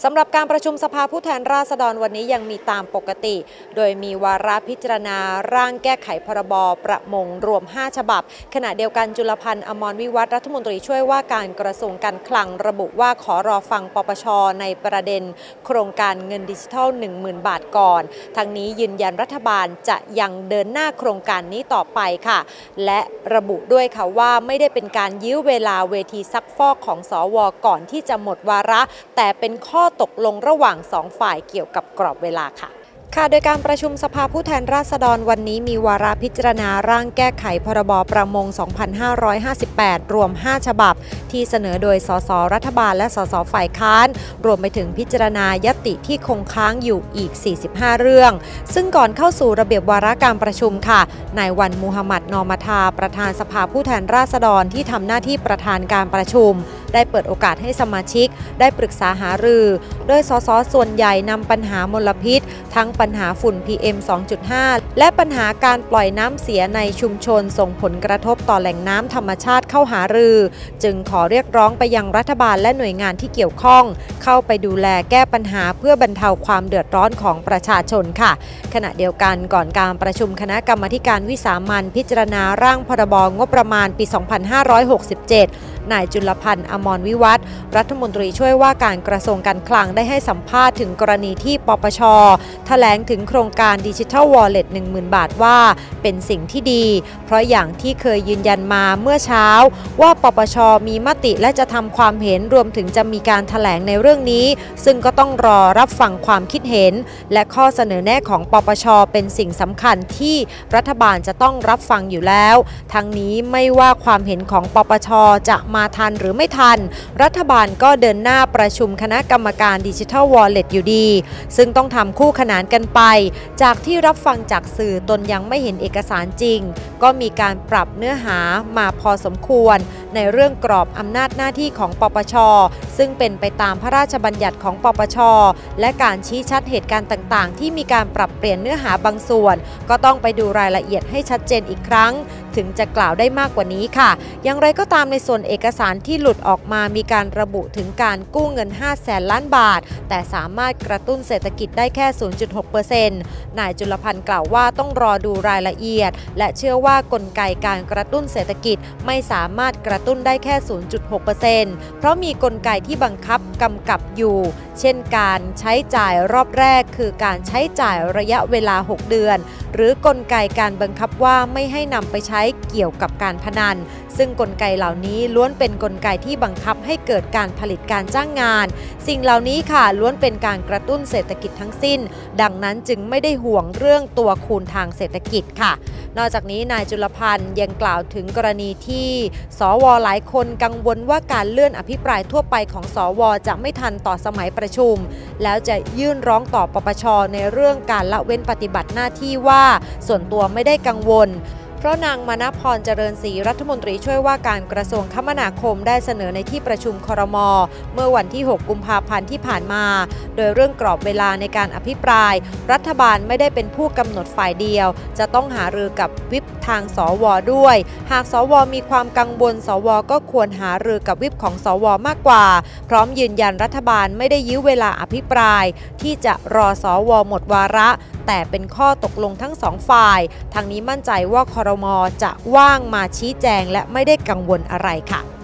สำหรับการประชุมสภาผู้แทนราษฎรวันนี้ยังมีตามปกติโดยมีวาระพิจารณาร่างแก้ไขพรบประมงรวม5ฉบับขณะเดียวกันจุลพันธ์อมรวิวัฒน์รัฐมนตรีช่วยว่าการกระทรวงการคลังระบุว่าขอรอฟังปปช.ในประเด็นโครงการเงินดิจิทัล 10,000 บาทก่อนทั้งนี้ยืนยันรัฐบาลจะยังเดินหน้าโครงการนี้ต่อไปค่ะและระบุด้วยค่ะว่าไม่ได้เป็นการยื้อเวลาเวทีซักฟอกของสว.ก่อนที่จะหมดวาระแต่เป็นข้อตกลงระหว่าง2ฝ่ายเกี่ยวกับกรอบเวลาค่ะโดยการประชุมสภาผู้แทนราษฎรวันนี้มีวาระพิจารณาร่างแก้ไขพรบประมง 2558 รวม 5 ฉบับที่เสนอโดยสสรัฐบาลและสสฝ่ายค้านรวมไปถึงพิจารณายติที่คงค้างอยู่อีก 45 เรื่องซึ่งก่อนเข้าสู่ระเบียบวาระการประชุมค่ะนายวันมูฮัมหมัดนอมทาประธานสภาผู้แทนราษฎรที่ทำหน้าที่ประธานการประชุมได้เปิดโอกาสให้สมาชิกได้ปรึกษาหารือโดยสสส่วนใหญ่นำปัญหามลพิษทั้งปัญหาฝุ่น PM 2.5 และปัญหาการปล่อยน้ำเสียในชุมชนส่งผลกระทบต่อแหล่งน้ำธรรมชาติเข้าหารือจึงขอเรียกร้องไปยังรัฐบาลและหน่วยงานที่เกี่ยวข้องเข้าไปดูแลแก้ปัญหาเพื่อบรรเทาความเดือดร้อนของประชาชนค่ะขณะเดียวกันก่อนการประชุมคณะกรรมาการวิสามัญพิจารณาร่างพรบงบประมาณปี 2567 นายจุลพันธ์อมรวิวัฒน์รัฐมนตรีช่วยว่าการกระทรวงการคลังได้ให้สัมภาษณ์ถึงกรณีที่ปปช.แถลงถึงโครงการดิจิทัลวอลเล็ต 10,000 บาทว่าเป็นสิ่งที่ดีเพราะอย่างที่เคยยืนยันมาเมื่อเช้าว่าปปช.มีมติและจะทำความเห็นรวมถึงจะมีการแถลงในเรื่องนี้ซึ่งก็ต้องรอรับฟังความคิดเห็นและข้อเสนอแนะของปปช.เป็นสิ่งสำคัญที่รัฐบาลจะต้องรับฟังอยู่แล้วทั้งนี้ไม่ว่าความเห็นของปปช.จะมาทันหรือไม่ทันรัฐบาลก็เดินหน้าประชุมคณะกรรมการดิจิทัลวอลเล็ตอยู่ดีซึ่งต้องทำคู่ขนานกันไปจากที่รับฟังจากสื่อตนยังไม่เห็นเอกสารจริงก็มีการปรับเนื้อหามาพอสมควรในเรื่องกรอบอำนาจหน้าที่ของปปช.ซึ่งเป็นไปตามพระราชบัญญัติของปปช.และการชี้ชัดเหตุการณ์ต่างๆที่มีการปรับเปลี่ยนเนื้อหาบางส่วนก็ต้องไปดูรายละเอียดให้ชัดเจนอีกครั้งถึงจะกล่าวได้มากกว่านี้ค่ะอย่างไรก็ตามในส่วนเอกสารที่หลุดออกมามีการระบุถึงการกู้เงิน 500,000 ล้านบาทแต่สามารถกระตุ้นเศรษฐกิจได้แค่ 0.6% นายจุลพันธ์กล่าวว่าต้องรอดูรายละเอียดและเชื่อว่ากลไกการกระตุ้นเศรษฐกิจไม่สามารถกระตุ้นได้แค่ 0.6% เพราะมีกลไกที่บังคับกำกับอยู่เช่นการใช้จ่ายรอบแรกคือการใช้จ่ายระยะเวลา 6 เดือนหรือกลไกการบังคับว่าไม่ให้นำไปใช้เกี่ยวกับการพนันซึ่งกลไกเหล่านี้ล้วนเป็นกลไกที่บังคับให้เกิดการผลิตการจ้างงานสิ่งเหล่านี้ค่ะล้วนเป็นการกระตุ้นเศรษฐกิจทั้งสิ้นดังนั้นจึงไม่ได้ห่วงเรื่องตัวคูณทางเศรษฐกิจค่ะนอกจากนี้นายจุลพันธ์ยังกล่าวถึงกรณีที่สว.หลายคนกังวลว่าการเลื่อนอภิปรายทั่วไปของสว.จะไม่ทันต่อสมัยประชุมแล้วจะยื่นร้องต่อปปช.ในเรื่องการละเว้นปฏิบัติหน้าที่ว่าส่วนตัวไม่ได้กังวลเพราะนางมณพรเจริญศรีรัฐมนตรีช่วยว่าการกระทรวงคมนาคมได้เสนอในที่ประชุมครม.เมื่อวันที่ 6 กุมภาพันธ์ที่ผ่านมาโดยเรื่องกรอบเวลาในการอภิปรายรัฐบาลไม่ได้เป็นผู้กำหนดฝ่ายเดียวจะต้องหารือกับวิปทางสว.ด้วยหากสว.มีความกังวลสว.ก็ควรหารือกับวิปของสว.มากกว่าพร้อมยืนยันรัฐบาลไม่ได้ยื้อเวลาอภิปรายที่จะรอสว.หมดวาระแต่เป็นข้อตกลงทั้งสองฝ่ายทางนี้มั่นใจว่าครม.จะว่างมาชี้แจงและไม่ได้กังวลอะไรค่ะ